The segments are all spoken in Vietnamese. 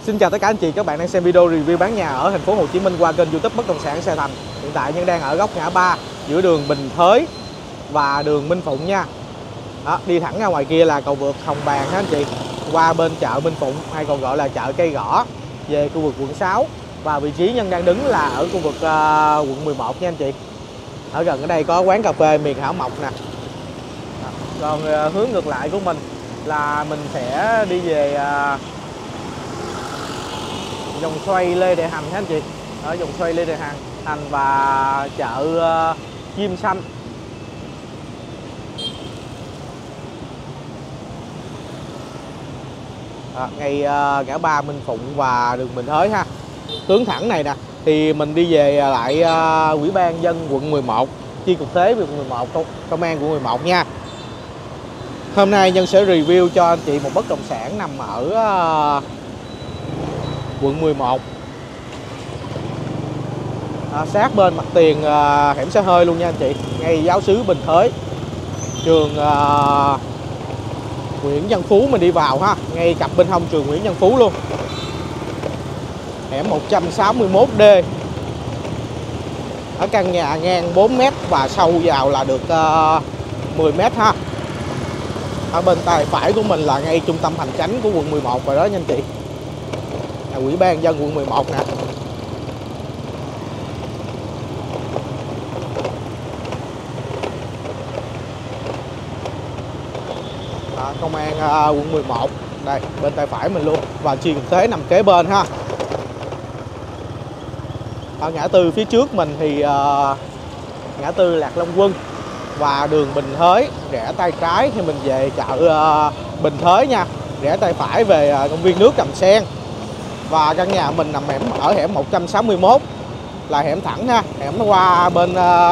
Xin chào tất cả anh chị, các bạn đang xem video review bán nhà ở thành phố Hồ Chí Minh qua kênh YouTube Bất Động Sản Xe Thành. Hiện tại Nhân đang ở góc ngã ba giữa đường Bình Thới và đường Minh Phụng nha. Đó, đi thẳng ra ngoài kia là cầu vượt Hồng Bàng ha anh chị. Qua bên chợ Minh Phụng hay còn gọi là chợ Cây Gõ về khu vực quận 6. Và vị trí Nhân đang đứng là ở khu vực quận 11 nha anh chị. Ở gần ở đây có quán cà phê Miền Hảo Mộc nè. Còn hướng ngược lại của mình là mình sẽ đi về vòng xoay Lê Đại Hành ha anh chị. Ở vòng xoay Lê Đại Hành và chợ Diêm Xanh. Ngay ngã ba Minh Phụng và đường Bình Thới ha. Hướng thẳng này nè thì mình đi về lại Ủy ban dân quận 11, chi cục thuế quận 11, công an quận 11 nha. Hôm nay Nhân sẽ review cho anh chị một bất động sản nằm ở quận 11, sát bên mặt tiền hẻm xe hơi luôn nha anh chị, ngay giáo xứ Bình Thới, trường Nguyễn Văn Phú mình đi vào ha, ngay cặp bên hông trường Nguyễn Văn Phú luôn. Hẻm 161D. Ở căn nhà ngang 4m và sâu vào là được 10m ha. Ở bên tay phải của mình là ngay trung tâm hành chánh của quận 11 rồi đó nha anh chị. Ủy ban dân quận 11 nè. Công an quận 11 đây bên tay phải mình luôn, và chi cục thuế nằm kế bên ha. Ở ngã tư phía trước mình thì ngã tư Lạc Long Quân và đường Bình Thới, rẽ tay trái thì mình về chợ Bình Thới nha, rẽ tay phải về công viên nước Đầm Sen. Và căn nhà mình nằm ở hẻm 161 là hẻm thẳng ha, hẻm nó qua bên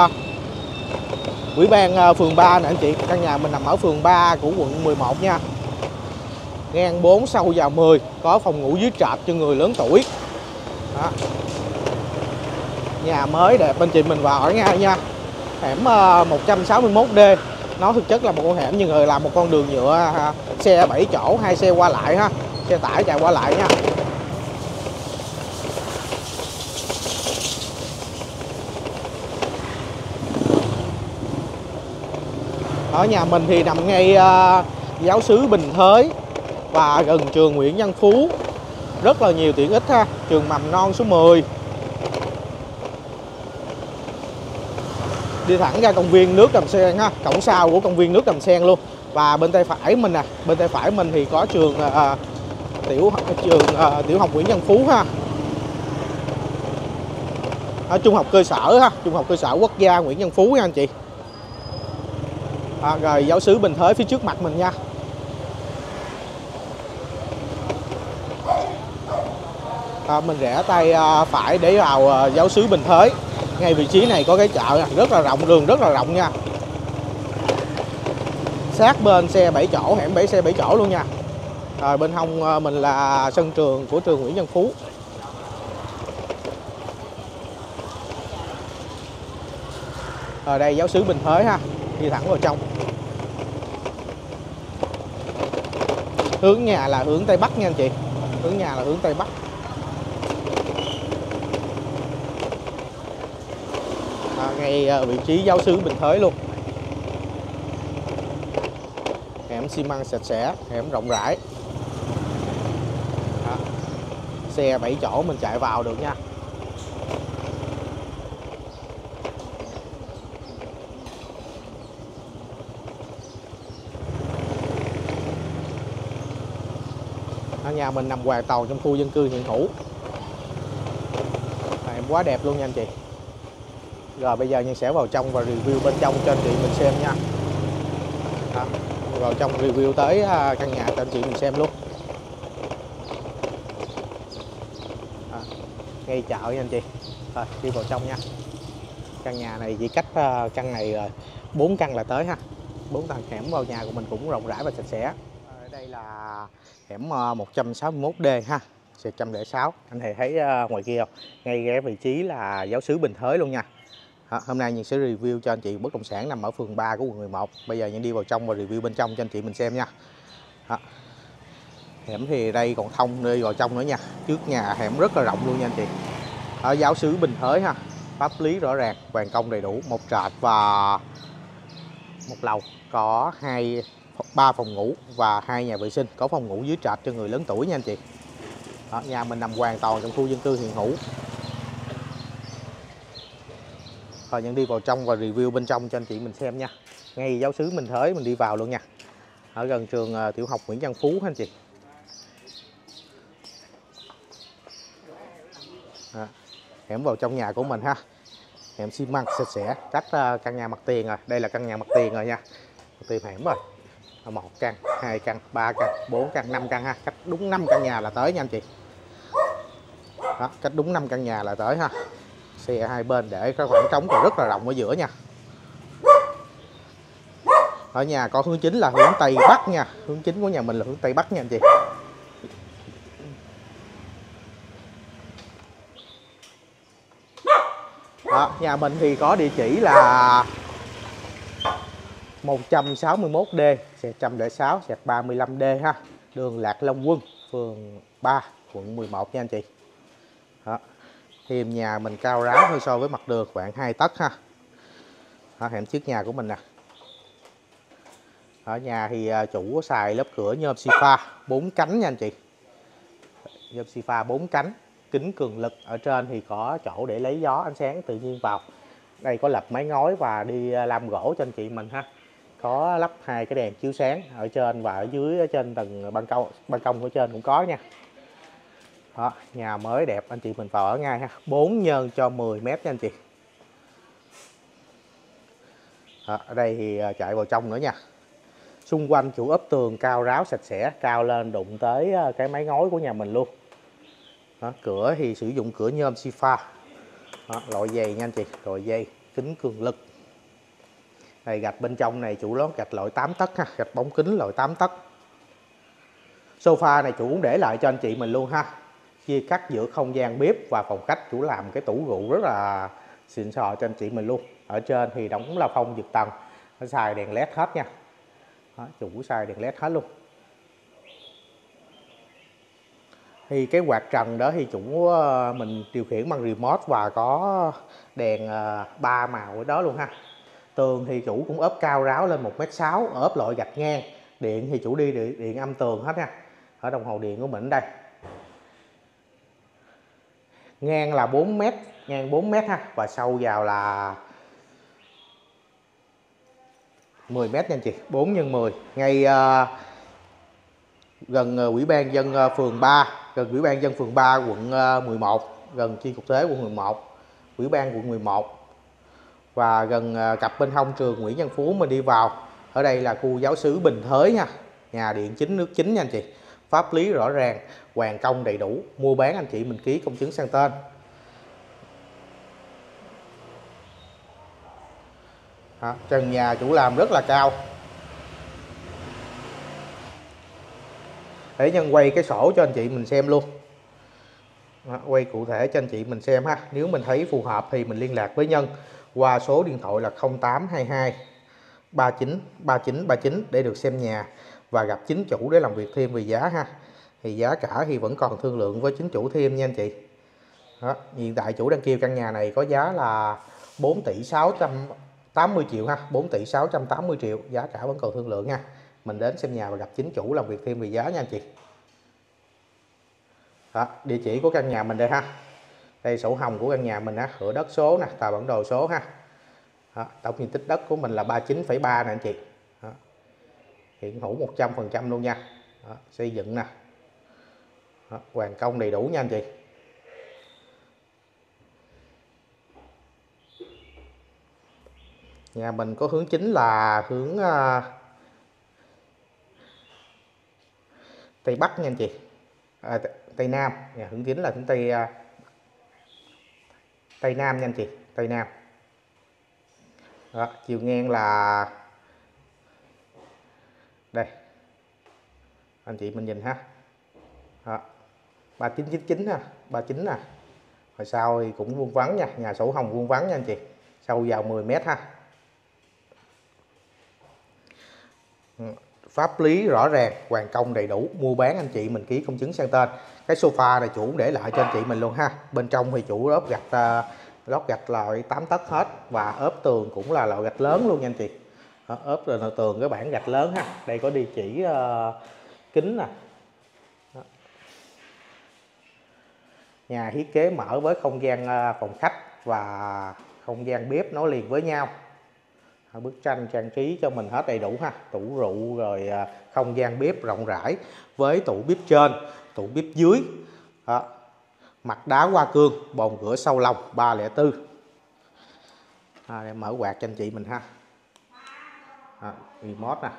Ủy ban phường 3 nè anh chị. Căn nhà mình nằm ở phường 3 của quận 11 nha. Ngang 4 sâu vào 10, có phòng ngủ dưới trệt cho người lớn tuổi. Đó. Nhà mới đẹp anh chị, mình vào ở nha. Hẻm 161D. Nó thực chất là một con hẻm nhưng người làm một con đường nhựa xe 7 chỗ, 2 xe qua lại ha. Xe tải chạy qua lại nha. Ở nhà mình thì nằm ngay giáo xứ Bình Thới và gần trường Nguyễn Văn Phú. Rất là nhiều tiện ích ha. Trường mầm non số 10. Đi thẳng ra công viên nước Đầm Sen ha, cổng sau của công viên nước Đầm Sen luôn. Và bên tay phải mình nè, bên tay phải mình thì có trường tiểu học Nguyễn Văn Phú ha. Ở trung học cơ sở ha, trung học cơ sở quốc gia Nguyễn Văn Phú nha anh chị. Rồi giáo xứ Bình Thới phía trước mặt mình nha. Mình rẽ tay phải để vào giáo xứ Bình Thới. Ngay vị trí này có cái chợ rất là rộng, đường rất là rộng nha. Sát bên xe 7 chỗ, hẻm 7 xe 7 chỗ luôn nha. Rồi bên hông mình là sân trường của trường Nguyễn Văn Phú. Ở đây giáo xứ Bình Thới ha, đi thẳng vào trong. Hướng nhà là hướng Tây Bắc nha anh chị. Hướng nhà là hướng Tây Bắc. Ngay vị trí giáo xứ Bình Thới luôn. Hẻm xi măng sạch sẽ, hẻm rộng rãi. Đó. Xe 7 chỗ mình chạy vào được nha. Ở nhà mình nằm hoàn toàn trong khu dân cư hiện hữu. Hẻm quá đẹp luôn nha anh chị. Rồi bây giờ Nhân sẽ vào trong và review bên trong cho anh chị mình xem nha. Đó. Vào trong review tới căn nhà cho anh chị mình xem luôn. Ngay chợ nha anh chị. Rồi đi vào trong nha. Căn nhà này chỉ cách căn này 4 căn là tới ha. 4 căn. Hẻm vào nhà của mình cũng rộng rãi và sạch sẽ. Ở đây là hẻm 161D ha, 106. Anh thấy ngoài kia không? Ngay cái vị trí là giáo xứ Bình Thới luôn nha. Hôm nay Nhân sẽ review cho anh chị bất động sản nằm ở phường 3 của quận 11. Bây giờ Nhân đi vào trong và review bên trong cho anh chị mình xem nha. Hẻm thì đây còn thông đi vào trong nữa nha. Trước nhà hẻm rất là rộng luôn nha anh chị. Ở giáo xứ Bình Thới ha. Pháp lý rõ ràng, hoàn công đầy đủ, một trệt và một lầu, có 3 phòng ngủ và 2 nhà vệ sinh, có phòng ngủ dưới trệt cho người lớn tuổi nha anh chị. Đó, nhà mình nằm hoàn toàn trong khu dân cư hiện hữu. Rồi nhân đi vào trong và review bên trong cho anh chị mình xem nha. Ngay giáo xứ Bình Thới mình đi vào luôn nha. Ở gần trường tiểu học Nguyễn Văn Phú ha anh chị. Đó, hẻm vào trong nhà của mình ha. Hẻm xi măng sạch sẽ, cách căn nhà mặt tiền rồi. Đây là căn nhà mặt tiền rồi nha. Mặt tiền hẻm rồi. 1 căn, 2 căn, 3 căn, 4 căn, 5 căn ha. Cách đúng 5 căn nhà là tới nha anh chị. Đó, cách đúng 5 căn nhà là tới ha. Xe hai bên để cái khoảng trống còn rất là rộng ở giữa nha. Ở nhà có hướng chính là hướng Tây Bắc nha. Hướng chính của nhà mình là hướng Tây Bắc nha anh chị. Đó, nhà mình thì có địa chỉ là 161D/106/35D ha. Đường Lạc Long Quân, phường 3, quận 11 nha anh chị. Đó. Thêm nhà mình cao ráo hơn so với mặt đường khoảng 2 tấc ha. Đó, hẻm trước nhà của mình nè. Ở nhà thì chủ xài lớp cửa nhôm Sifa 4 cánh nha anh chị. Nhôm Sifa 4 cánh, kính cường lực, ở trên thì có chỗ để lấy gió ánh sáng tự nhiên vào. Đây có lắp mái ngói và đi làm gỗ cho anh chị mình ha. Có lắp 2 cái đèn chiếu sáng ở trên và ở dưới, ở trên tầng ban công ở trên cũng có nha. Đó, nhà mới đẹp anh chị mình vào ở ngay ha. 4 nhân cho 10 mét nha anh chị. Đó, ở đây thì chạy vào trong nữa nha. Xung quanh chủ ốp tường cao ráo sạch sẽ, cao lên đụng tới cái mái ngói của nhà mình luôn. Đó, cửa thì sử dụng cửa nhôm Sifa. Đó, loại dày nha anh chị, loại dày, kính cường lực. Đây gạch bên trong này chủ lót gạch loại 8 tấc ha, gạch bóng kính loại 8 tấc. Sofa này chủ cũng để lại cho anh chị mình luôn ha. Chia cắt giữa không gian bếp và phòng khách, chủ làm cái tủ rượu rất là xịn sò cho anh chị mình luôn. Ở trên thì đóng la phong giật tầng, nó xài đèn led hết nha. Đó, chủ xài đèn led hết luôn. Thì cái quạt trần đó thì chủ mình điều khiển bằng remote và có đèn 3 màu ở đó luôn ha. Tường thì chủ cũng ốp cao ráo lên 1m6, ốp loại gạch ngang. Điện thì chủ đi điện âm tường hết nha. Ở đồng hồ điện của mình đây. Ngang là 4m, ngang 4m ha, và sâu vào là 10m nha anh chị, 4 x 10. Ngay gần Ủy ban dân phường 3, gần Ủy ban dân phường 3 quận 11, gần chi cục thuế quận 11, Ủy ban quận 11 và gần cặp bên hông trường Nguyễn Văn Phú mình đi vào. Ở đây là khu giáo xứ Bình Thới nha. Nhà điện chính nước chính nha anh chị. Pháp lý rõ ràng, hoàn công đầy đủ, mua bán anh chị mình ký công chứng sang tên. Đó, trần nhà chủ làm rất là cao. Để nhân quay cái sổ cho anh chị mình xem luôn. Đó, quay cụ thể cho anh chị mình xem ha. Nếu mình thấy phù hợp thì mình liên lạc với Nhân qua số điện thoại là 0822 39 39 39 để được xem nhà và gặp chính chủ để làm việc thêm về giá ha. Thì giá cả thì vẫn còn thương lượng với chính chủ thêm nha anh chị. Đó, hiện tại chủ đang kêu căn nhà này có giá là 4 tỷ 680 triệu ha, 4 tỷ 680 triệu, giá cả vẫn còn thương lượng nha. Mình đến xem nhà và gặp chính chủ làm việc thêm về giá nha anh chị. Đó, địa chỉ của căn nhà mình đây ha. Đây sổ hồng của căn nhà mình á, thửa đất số nè, tờ bản đồ số ha. Đó, tổng diện tích đất của mình là 39,3 nè anh chị. Đó, hiện hữu 100% luôn nha. Đó, xây dựng nè. Đó, hoàn công đầy đủ nha anh chị. Nhà mình có hướng chính là hướng Tây Bắc nha anh chị. Tây Nam, nhà hướng chính là hướng Tây Nam nha anh chị, Tây Nam. Đó, chiều ngang là đây, anh chị mình nhìn ha. Đó, 3999 ha, 39 nè. Rồi sau thì cũng vuông vắn nha, nhà sổ hồng vuông vắn nha anh chị, sâu vào 10 m ha. pháp lý rõ ràng, hoàn công đầy đủ, mua bán anh chị mình ký công chứng sang tên. Cái sofa này chủ để lại cho anh chị mình luôn ha. Bên trong thì chủ lót gạch loại 8 tấc hết, và ốp tường cũng là loại gạch lớn luôn nha anh chị. Ốp tường cái bản gạch lớn ha. Đây có địa chỉ kính nè. Nhà thiết kế mở với không gian phòng khách và không gian bếp nối liền với nhau. Bức tranh trang trí cho mình hết đầy đủ ha. Tủ rượu rồi không gian bếp rộng rãi với tủ bếp trên, tủ bếp dưới. Đó. Mặt đá hoa cương, bồn rửa sâu lòng 304. Để mở quạt cho anh chị mình ha. Remote nè.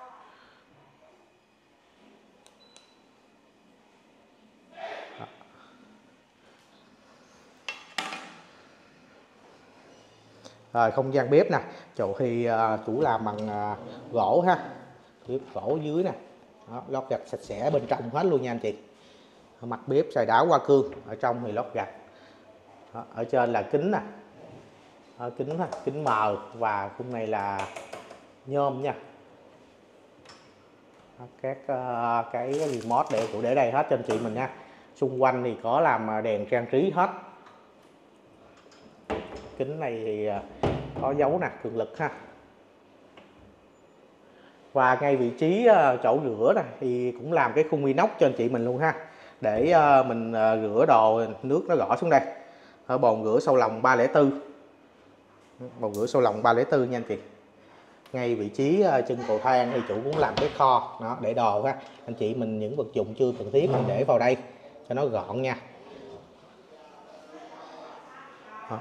Rồi không gian bếp nè, chỗ thì chủ làm bằng gỗ ha, bếp gỗ dưới nè. Đó, lót gạch sạch sẽ bên trong hết luôn nha anh chị. Mặt bếp xài đá hoa cương, ở trong thì lót gạch. Đó, ở trên là kính nè, kính mờ, và khung này là nhôm nha. Đó, các cái remote để đây hết cho anh chị mình nha. Xung quanh thì có làm đèn trang trí hết. Kính này thì có dấu nè, cường lực ha. Và ngay vị trí chỗ rửa này thì cũng làm cái khung inox cho anh chị mình luôn ha, để mình rửa đồ, nước nó gõ xuống đây. Ở bồn rửa sâu lòng 304, bồn rửa sâu lòng 304 nha anh chị. Ngay vị trí chân cầu thang thì chủ cũng làm cái kho đó, để đồ ha. Anh chị mình những vật dụng chưa cần thiết mình để vào đây cho nó gọn nha. Đó.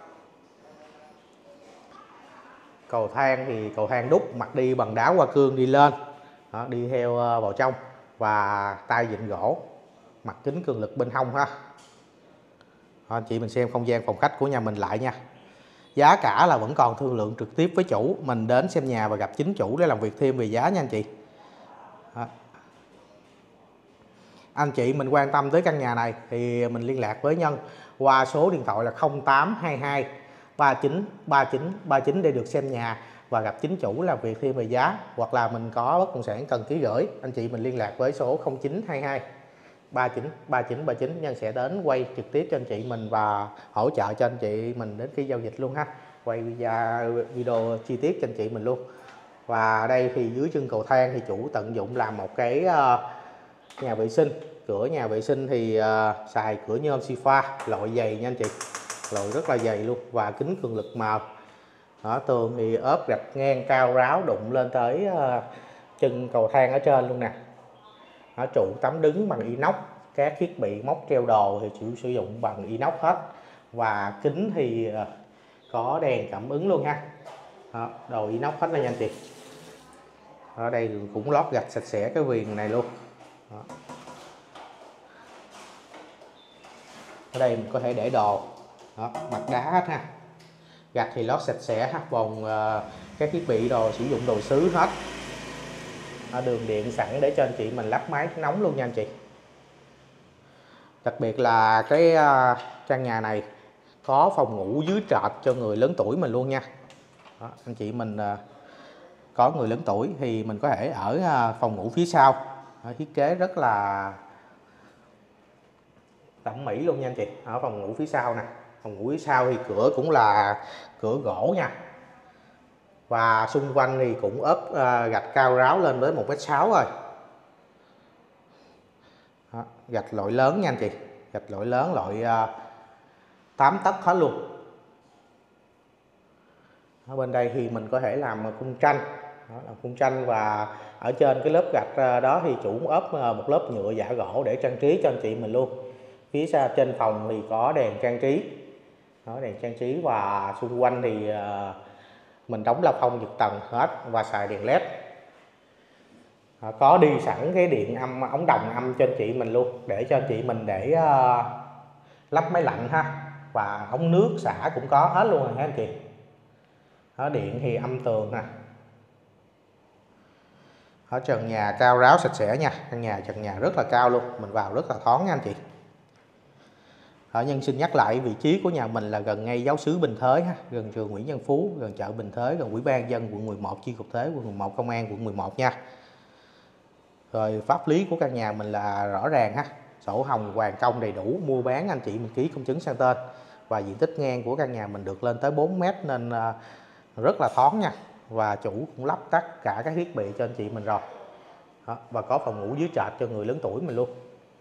Cầu thang thì cầu thang đúc, mặt đi bằng đá hoa cương đi lên. Đó, đi theo vào trong, và tay vịn gỗ, mặt kính cường lực bên hông ha. Đó, anh chị mình xem không gian phòng khách của nhà mình lại nha. Giá cả là vẫn còn thương lượng trực tiếp với chủ, mình đến xem nhà và gặp chính chủ để làm việc thêm về giá nha anh chị. Đó. Anh chị mình quan tâm tới căn nhà này thì mình liên lạc với Nhân qua số điện thoại là 0822 393939 để được xem nhà và gặp chính chủ làm việc thêm về giá. Hoặc là mình có bất động sản cần ký gửi, anh chị mình liên lạc với số 0922 393939. Nhân sẽ đến quay trực tiếp cho anh chị mình và hỗ trợ cho anh chị mình đến khi giao dịch luôn ha. Quay video chi tiết cho anh chị mình luôn. Và đây thì dưới chân cầu thang thì chủ tận dụng làm một cái nhà vệ sinh. Cửa nhà vệ sinh thì xài cửa nhôm Sifa loại dày nha anh chị, loại rất là dày luôn, và kính cường lực màu. Ở tường thì ốp gạch ngang cao ráo đụng lên tới chân cầu thang ở trên luôn nè. Ở trụ tắm đứng bằng inox, các thiết bị móc treo đồ thì chủ sử dụng bằng inox hết, và kính thì có đèn cảm ứng luôn ha. Đó, đồ inox hết nha anh chị. Ở đây cũng lót gạch sạch sẽ cái viền này luôn. Đó. Ở đây mình có thể để đồ. Đó, mặt đá hết ha. Gạch thì lót sạch sẽ ha, bồn các thiết bị đồ sử dụng đồ sứ hết. Ở đường điện sẵn để cho anh chị mình lắp máy nóng luôn nha anh chị. Đặc biệt là cái căn nhà này có phòng ngủ dưới trệt cho người lớn tuổi mình luôn nha. Đó, anh chị mình có người lớn tuổi thì mình có thể ở phòng ngủ phía sau. Đó, thiết kế rất là thẩm mỹ luôn nha anh chị. Ở phòng ngủ phía sau nè, phòng ngủ phía sau thì cửa cũng là cửa gỗ nha, và xung quanh thì cũng ốp gạch cao ráo lên tới 1m6 rồi. Đó, gạch loại lớn nha anh chị, gạch loại lớn, loại 8 tấc hết luôn. Ở bên đây thì mình có thể làm khung tranh. Đó, làm khung tranh, và ở trên cái lớp gạch đó thì chủ ốp một lớp nhựa giả gỗ để trang trí cho anh chị mình luôn. Phía xa trên phòng thì có đèn trang trí. Đó, đèn trang trí, và xung quanh thì mình đóng la phong giật tầng hết và xài đèn led. Có đi sẵn cái điện âm, ống đồng âm cho anh chị mình luôn, để cho anh chị mình để lắp máy lạnh ha, và ống nước xả cũng có hết luôn rồi ha anh chị. Đó, điện thì âm tường nè. Ở trần nhà cao ráo sạch sẽ nha, căn nhà trần nhà rất là cao luôn, mình vào rất là thoáng nha anh chị. Nhân xin nhắc lại vị trí của nhà mình là gần ngay giáo xứ Bình Thới ha, gần trường Nguyễn Văn Phú, gần chợ Bình Thới, gần Ủy ban dân quận 11, chi cục thuế quận 11, công an quận 11 nha. Rồi pháp lý của căn nhà mình là rõ ràng ha, sổ hồng hoàn công đầy đủ, mua bán anh chị mình ký công chứng sang tên. Và diện tích ngang của căn nhà mình được lên tới 4 mét nên rất là thoáng nha. Và chủ cũng lắp tất cả các thiết bị cho anh chị mình rồi. Đó, và có phòng ngủ dưới trệt cho người lớn tuổi mình luôn.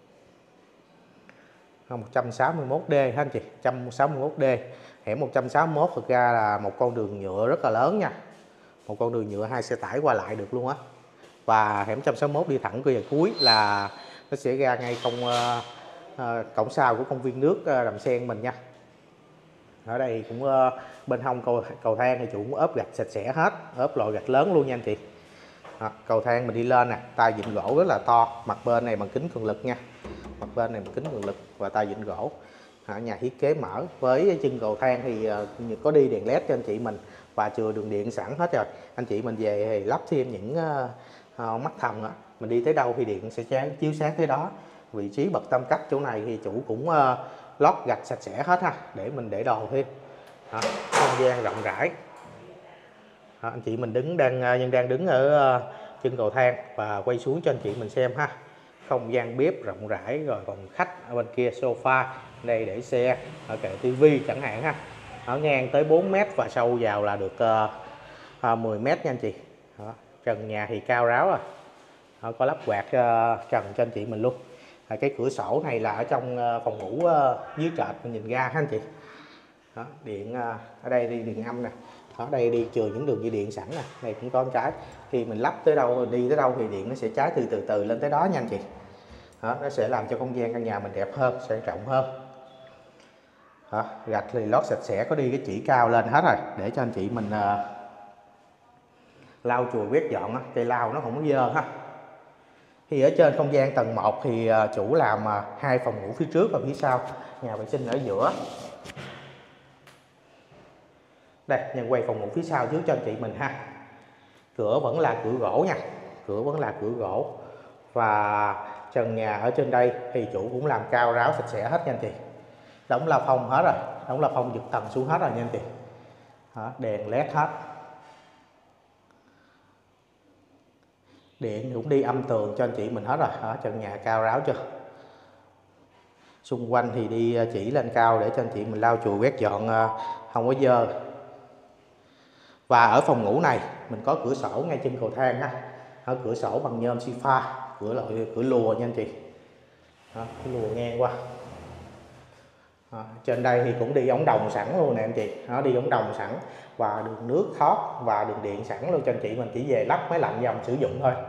161D ha anh chị, 161D. Hẻm 161 thực ra là một con đường nhựa rất là lớn nha. Một con đường nhựa 2 xe tải qua lại được luôn á. Và hẻm 161 đi thẳng về cuối là nó sẽ ra ngay cổng sau của công viên nước Đầm Sen mình nha. Ở đây cũng bên hông cầu thang thì chủ cũng ốp gạch sạch sẽ hết, ốp loại gạch lớn luôn nha anh chị. Đó, cầu thang mình đi lên nè, tay vịn gỗ rất là to, mặt bên này bằng kính cường lực nha. Mặt bên này bằng kính cường lực và tay vịn gỗ. Nhà thiết kế mở với chân cầu thang thì có đi đèn led cho anh chị mình và chừa đường điện sẵn hết rồi. Anh chị mình về thì lắp thêm những mắt thần, mình đi tới đâu thì điện sẽ chiếu sáng tới đó. Vị trí bậc tam cấp chỗ này thì chủ cũng lót gạch sạch sẽ hết ha, để mình để đồ thêm. Không gian rộng rãi. Anh chị mình đang đứng ở chân cầu thang và quay xuống cho anh chị mình xem ha. Không gian bếp rộng rãi, rồi còn khách ở bên kia sofa, đây để xe, ở kệ tivi chẳng hạn ha. Ở ngang tới 4 mét và sâu vào là được 10 mét nha anh chị. Đó. Trần nhà thì cao ráo rồi. Đó, có lắp quạt trần cho anh chị mình luôn. Cái cửa sổ này là ở trong phòng ngủ dưới trệt mình nhìn ra ha anh chị. Đó, điện ở đây đi điện âm nè. Ở đây đi chừa những đường dây điện sẵn nè, này cũng có một cái. Khi mình lắp tới đâu, đi tới đâu thì điện nó sẽ cháy từ lên tới đó nha anh chị. Đó, nó sẽ làm cho không gian căn nhà mình đẹp hơn, sang trọng hơn. Đó, gạch thì lót sạch sẽ, có đi cái chỉ cao lên hết rồi để cho anh chị mình lau chùi quét dọn, cây lau nó không có dơ ha. Thì ở trên không gian tầng 1 thì chủ làm 2 phòng ngủ phía trước và phía sau, nhà vệ sinh ở giữa. Đây, nhân quay phòng ngủ phía sau trước cho anh chị mình ha. Cửa vẫn là cửa gỗ nha, cửa vẫn là cửa gỗ. Và trần nhà ở trên đây thì chủ cũng làm cao ráo sạch sẽ hết nha anh chị. Đóng la phong hết rồi, đóng la phong giật tầng xuống hết rồi nha anh chị. Đó, đèn led hết. Điện cũng đi âm tường cho anh chị mình hết rồi. Đó, trần nhà cao ráo chưa. Xung quanh thì đi chỉ lên cao để cho anh chị mình lau chùi quét dọn không có dơ. Và ở phòng ngủ này mình có cửa sổ ngay chân cầu thang ha. Ở cửa sổ bằng nhôm xi pha, cửa lùa nha anh chị. Đó, cái lùa ngang qua. Đó, trên đây thì cũng đi ống đồng sẵn luôn nè anh chị. Nó đi ống đồng sẵn và đường nước thoát và đường điện sẵn luôn cho anh chị mình, chỉ về lắp máy lạnh dòng sử dụng thôi.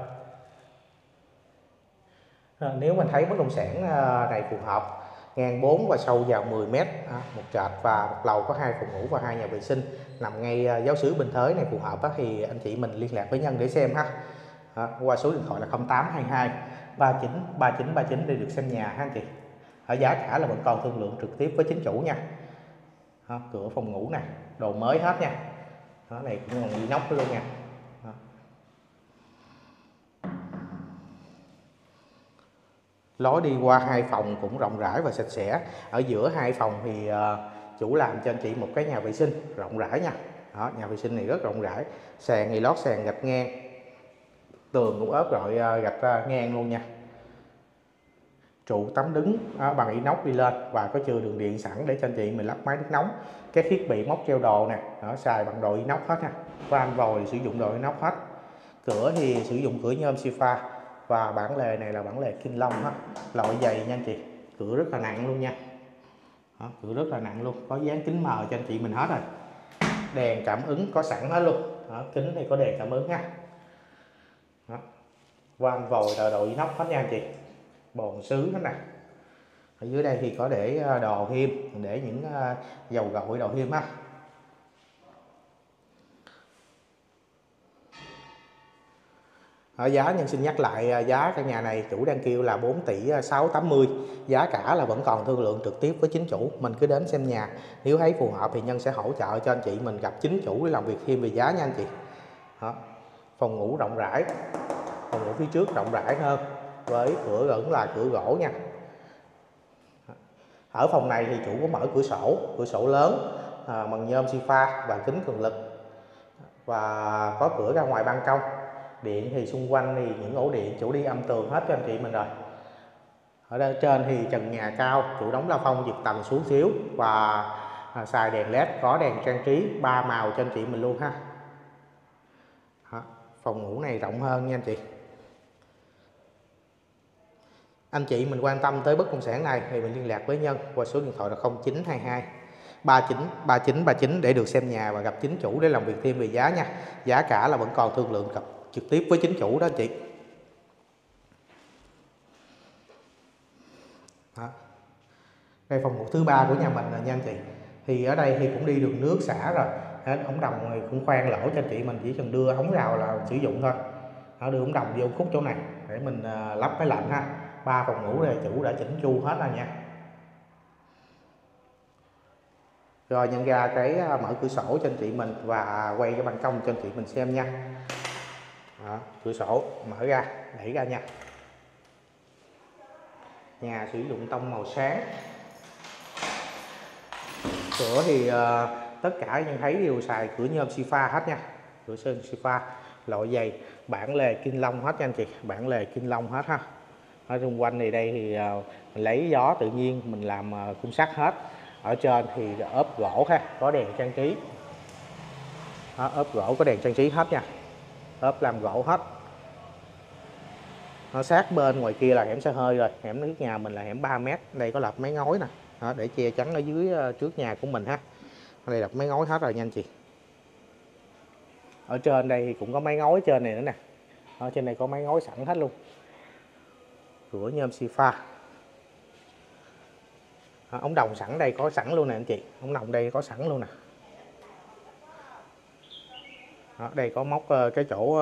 Nếu mình thấy bất động sản này phù hợp, ngang 4 và sâu vào 10 mét, một trệt và một lầu có 2 phòng ngủ và 2 nhà vệ sinh, nằm ngay giáo xứ Bình Thới này phù hợp thì anh chị mình liên lạc với Nhân để xem ha. Qua số điện thoại là 0822 393939 để được xem nhà ha anh chị. Ở giá cả là vẫn còn thương lượng trực tiếp với chính chủ nha. Cửa phòng ngủ nè, đồ mới hết nha. Này cũng còn inox luôn nha. Lối đi qua 2 phòng cũng rộng rãi và sạch sẽ. Ở giữa 2 phòng thì chủ làm cho anh chị một cái nhà vệ sinh rộng rãi nha. Đó, nhà vệ sinh này rất rộng rãi. Sàn thì lót sàn gạch ngang, tường cũng ốp rồi gạch ngang luôn nha. Trụ tắm đứng bằng inox đi lên và có chừa đường điện sẵn để cho anh chị mình lắp máy nước nóng. Cái thiết bị móc treo đồ nè, xài bằng đồ inox hết nha. Van vòi sử dụng đồ inox hết. Cửa thì sử dụng cửa nhôm xi pha và bản lề này là bản lề Kinh Long ha, loại dày nha anh chị. Cửa rất là nặng luôn nha. Đó, cửa rất là nặng luôn, có dán kính mờ cho anh chị mình hết rồi. Đèn cảm ứng có sẵn hết luôn. Đó, kính thì có đèn cảm ứng ha. Đó, van vòi đồ inox hết nha anh chị. Bồn sứ hết nè. Ở dưới đây thì có để đồ thêm, để những dầu gội đồ thêm ha. Giá Nhân xin nhắc lại, giá căn nhà này chủ đang kêu là 4 tỷ 680. Giá cả là vẫn còn thương lượng trực tiếp với chính chủ. Mình cứ đến xem nhà, nếu thấy phù hợp thì Nhân sẽ hỗ trợ cho anh chị mình gặp chính chủ để làm việc thêm về giá nha anh chị. Đó. Phòng ngủ rộng rãi, phòng ngủ phía trước rộng rãi hơn với cửa vẫn là cửa gỗ nha. Ở phòng này thì chủ có mở cửa sổ lớn bằng nhôm xi pha và kính cường lực và có cửa ra ngoài ban công. Điện thì xung quanh thì những ổ điện chủ đi âm tường hết cho anh chị mình rồi. Ở đây trên thì trần nhà cao, chủ đóng la phong giật tầng xuống xíu và xài đèn led, có đèn trang trí 3 màu cho anh chị mình luôn ha. Đó, phòng ngủ này rộng hơn nha anh chị. Anh chị mình quan tâm tới bất động sản này thì mình liên lạc với Nhân qua số điện thoại là 0922 393939 để được xem nhà và gặp chính chủ để làm việc thêm về giá nha. Giá cả là vẫn còn thương lượng gặp trực tiếp với chính chủ đó anh chị. Đó. Đây phòng ngủ thứ ba của nhà mình là nha anh chị. Thì ở đây thì cũng đi đường nước xả rồi. Ống đồng này cũng khoan lỗ cho anh chị mình, chỉ cần đưa ống vào là sử dụng thôi. Đó, đưa ống đồng vô khúc chỗ này để mình lắp máy lạnh ha. 3 phòng ngủ đây chủ đã chỉnh chu hết rồi nha. Rồi nhân ra cái mở cửa sổ cho anh chị mình và quay cái ban công cho anh chị mình xem nha. Đó, cửa sổ mở ra, đẩy ra nha. Nhà sử dụng tông màu sáng. Cửa thì tất cả nhân thấy đều xài cửa nhôm Sifa hết nha. Cửa sơn Sifa, loại dày, bản lề Kim Long hết nha anh chị, bản lề Kim Long hết ha. Ở xung quanh thì đây thì mình lấy gió tự nhiên mình làm khung sắt hết. Ở trên thì ốp gỗ ha, có đèn trang trí. Đó, ốp gỗ có đèn trang trí hết nha, ốp làm gỗ hết. Nó sát bên ngoài kia là hẻm xe hơi rồi, hẻm trước nhà mình là hẻm 3 m. Đây có lợp mái ngói nè. Đó, để che chắn ở dưới trước nhà của mình ha. Ở đây lợp mái ngói hết rồi nha anh chị. Ở trên đây thì cũng có mái ngói trên này nữa nè. Ở trên này có mái ngói sẵn hết luôn. Cửa nhôm Sifa. Ống đồng sẵn đây có sẵn luôn nè anh chị. Ống đồng đây có sẵn luôn nè. Đó, đây có móc cái chỗ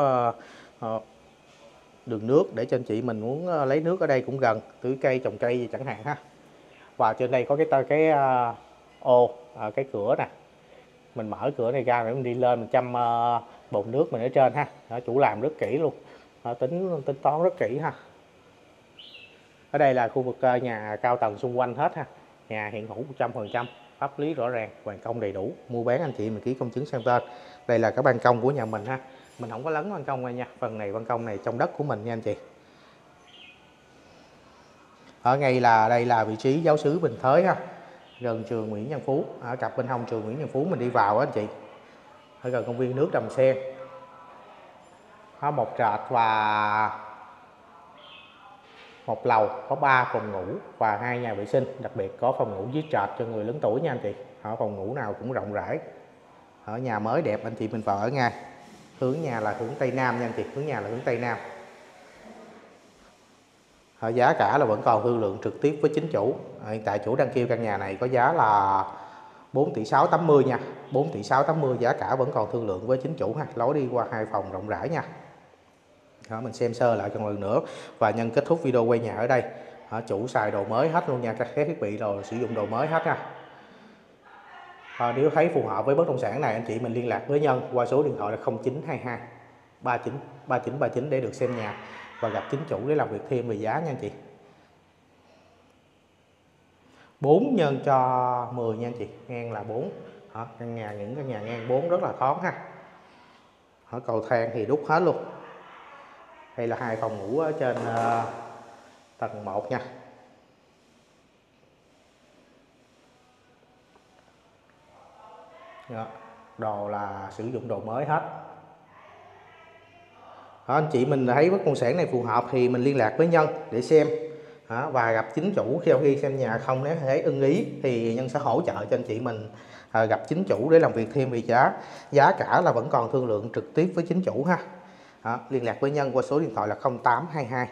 đường nước để cho anh chị mình muốn lấy nước ở đây cũng gần, tưới cây trồng cây gì chẳng hạn ha. Và trên đây có cái ô cái cửa nè, mình mở cửa này ra để mình đi lên mình chăm bồn nước mình ở trên ha. Đó, chủ làm rất kỹ luôn. Đó, tính toán rất kỹ ha. Ở đây là khu vực nhà cao tầng xung quanh hết ha. Nhà hiện hữu 100%, pháp lý rõ ràng, hoàn công đầy đủ, mua bán anh chị mình ký công chứng sang tên. Đây là cái ban công của nhà mình ha. Mình không có lấn ban công này nha, phần này ban công này trong đất của mình nha anh chị. Ở ngay là đây là vị trí giáo xứ Bình Thới ha, gần trường Nguyễn Văn Phú. Ở cặp bên hông trường Nguyễn Văn Phú mình đi vào á anh chị, ở gần công viên nước Đầm Sen. Có một trệt và một lầu, có 3 phòng ngủ và 2 nhà vệ sinh, đặc biệt có phòng ngủ dưới trệt cho người lớn tuổi nha anh chị. Ở phòng ngủ nào cũng rộng rãi. Ở nhà mới đẹp anh chị mình vào ở ngay. Hướng nhà là hướng Tây Nam nha anh chị, hướng nhà là hướng Tây Nam. Ở giá cả là vẫn còn thương lượng trực tiếp với chính chủ. Hiện tại chủ đang kêu căn nhà này có giá là 4 tỷ 680 nha, 4 tỷ 680, giá cả vẫn còn thương lượng với chính chủ ha. Lối đi qua 2 phòng rộng rãi nha. Đó, mình xem sơ lại một lần nữa và nhân kết thúc video quay nhà ở đây. Đó, chủ xài đồ mới hết luôn nha, các thiết bị đồ sử dụng đồ mới hết nha. Nếu thấy phù hợp với bất động sản này anh chị mình liên lạc với Nhân qua số điện thoại là 0922 393939 để được xem nhà và gặp chính chủ để làm việc thêm về giá nha anh chị. 4 nhân cho 10 nha anh chị, ngang là 4. Đó, những căn nhà ngang 4 rất là thoáng ha. Ở cầu thang thì đúc hết luôn. Đây là 2 phòng ngủ ở trên tầng 1 nha. Đó, đồ là sử dụng đồ mới hết. Đó, anh chị mình thấy bất động sản này phù hợp thì mình liên lạc với Nhân để xem. Đó, và gặp chính chủ khi xem nhà không nếu thấy ưng ý thì Nhân sẽ hỗ trợ cho anh chị mình gặp chính chủ để làm việc thêm về giá. Giá cả là vẫn còn thương lượng trực tiếp với chính chủ ha. Đó, liên lạc với Nhân qua số điện thoại là 0822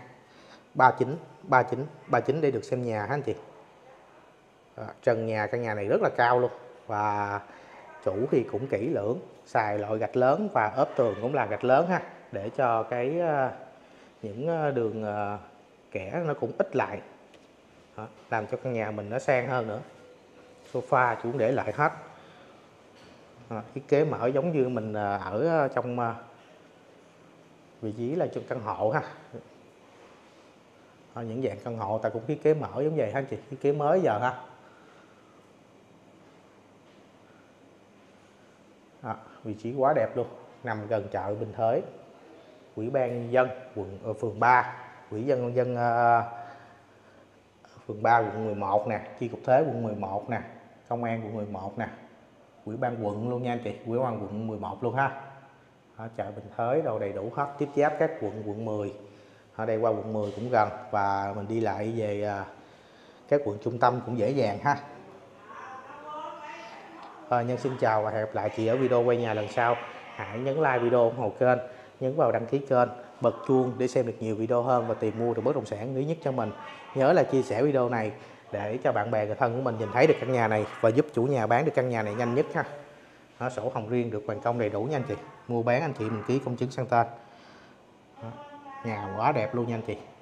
393939 để được xem nhà ha anh chị. Trần nhà căn nhà này rất là cao luôn và chủ thì cũng kỹ lưỡng, xài loại gạch lớn và ốp tường cũng là gạch lớn ha, để cho cái những đường kẻ nó cũng ít lại. Đó, làm cho căn nhà mình nó sang hơn nữa. Sofa chủ để lại hết. Thiết kế mở giống như mình ở trong vị trí là trong căn hộ ha. Những dạng căn hộ ta cũng thiết kế mở giống vậy ha anh chị, thiết kế mới giờ ha. Đó, vị trí quá đẹp luôn, nằm gần chợ Bình Thới, Ủy ban nhân dân phường 3, Ủy ban nhân dân phường 3 quận 11 nè, chi cục thuế quận 11 nè, công an quận 11 nè, Ủy ban quận luôn nha anh chị, Ủy ban quận 11 luôn ha. Chợ Bình Thới đâu đầy đủ hết, tiếp giáp các quận 10. Ở đây qua quận 10 cũng gần và mình đi lại về các quận trung tâm cũng dễ dàng ha. Nhân xin chào và hẹn gặp lại chị ở video quay nhà lần sau. Hãy nhấn like video, ủng hộ kênh, nhấn vào đăng ký kênh, bật chuông để xem được nhiều video hơn và tìm mua được bất động sản lý nhất cho mình. Nhớ là chia sẻ video này để cho bạn bè người thân của mình nhìn thấy được căn nhà này và giúp chủ nhà bán được căn nhà này nhanh nhất ha. Sổ hồng riêng được hoàn công đầy đủ nha anh chị. Mua bán anh chị mình ký công chứng sang tên. Nhà quá đẹp luôn nha anh chị.